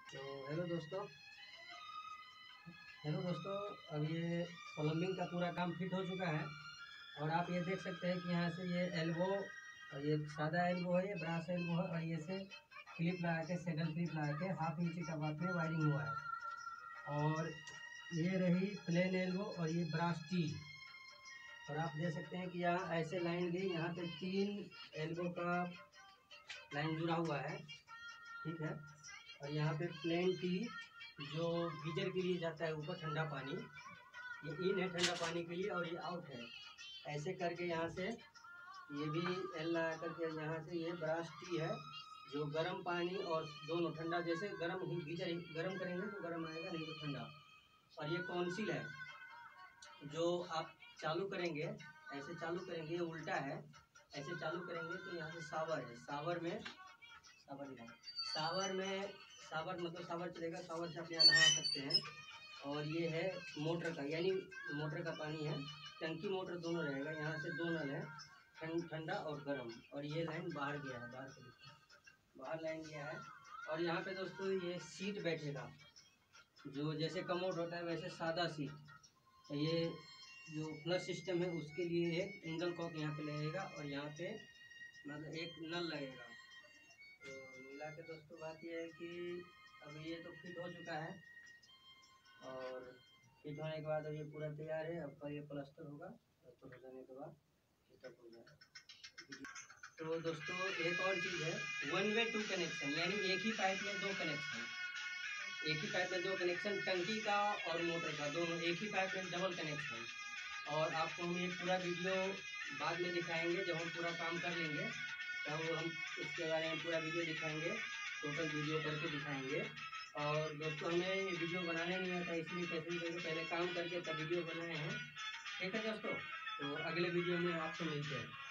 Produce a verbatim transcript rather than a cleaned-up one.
तो हेलो दोस्तों हेलो दोस्तों अब ये प्लम्बिंग का पूरा काम फिट हो चुका है। और आप ये देख सकते हैं कि यहाँ से ये एल्बो और ये सादा एल्बो है, ये ब्रास एल्बो है, और ये से क्लिप लगा के सेडल क्लिप लगा के हाफ इंची का बात में वायरिंग हुआ है। और ये रही प्लेन एल्बो और ये ब्रास टी। और आप देख सकते हैं कि यहाँ ऐसे लाइन गई, यहाँ पे तीन एल्बो का लाइन जुड़ा हुआ है, ठीक है। और यहाँ पे प्लेन टी जो गीजर के लिए जाता है ऊपर ठंडा पानी, ये इन है ठंडा पानी के लिए और ये आउट है। ऐसे करके यहाँ से ये भी एल लगा करके यहाँ से ये ब्रास टी है जो गर्म पानी और दोनों ठंडा, जैसे गर्म ही गीजर गर्म करेंगे तो गर्म आएगा, नहीं तो ठंडा। और ये कौंसिल है जो आप चालू करेंगे, ऐसे चालू करेंगे, ये उल्टा है, ऐसे चालू करेंगे तो यहाँ से सावर है, सावर में सावर सावर में सावर मतलब सावर चलेगा, सावर से आप यहाँ नहा सकते हैं। और ये है मोटर का, यानी मोटर का पानी है, टंकी मोटर दोनों रहेगा। यहाँ से दो नल है, ठंडा और गर्म। और ये लाइन बाहर गया है, बाहर से बाहर लाइन गया है। और यहाँ पे दोस्तों ये सीट बैठेगा, जो जैसे कमोड होता है वैसे सादा सीट। ये जो फ्लश सिस्टम है उसके लिए एक एंगल कॉक यहाँ पे लगेगा और यहाँ पे मतलब एक नल लगेगा। तो मिला के दोस्तों बात ये है कि अब ये तो फिट हो चुका है, और फिट होने के बाद अब ये पूरा तैयार है। अब कल ये प्लास्टर होगा, प्लास्टर हो जाने के बाद फिटअप हो जाएगा। तो दोस्तों एक और चीज़ है, वन वे टू कनेक्शन, यानी एक ही पाइप में दो कनेक्शन, एक ही पाइप में दो कनेक्शन, टंकी का और मोटर का दोनों एक ही पाइप में डबल कनेक्शन। और आपको हम ये पूरा वीडियो बाद में दिखाएंगे, जब हम पूरा काम कर लेंगे तब तो हम इसके बारे में पूरा वीडियो दिखाएंगे, टोटल वीडियो करके दिखाएंगे। और दोस्तों हमें ये वीडियो बनाने नहीं आता, इसलिए कैसे भी करके पहले काम करके तब वीडियो बनाए हैं, ठीक है दोस्तों। तो अगले वीडियो में आपसे मिलते हैं।